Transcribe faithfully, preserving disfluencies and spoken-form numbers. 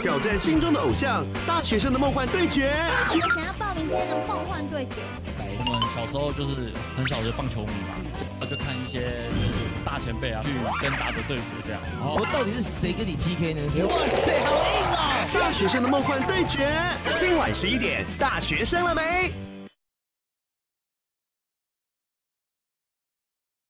挑战心中的偶像，大学生的梦幻对决。 我们想要报名今天的梦幻对决。 我们小时候就是很少的棒球迷嘛，就看一些就是大前辈啊去跟打者对决这样。 我到底是谁跟你 P K 呢？哇塞，好硬哦！ 大学生的梦幻对决，今晚十一点，大学生了没？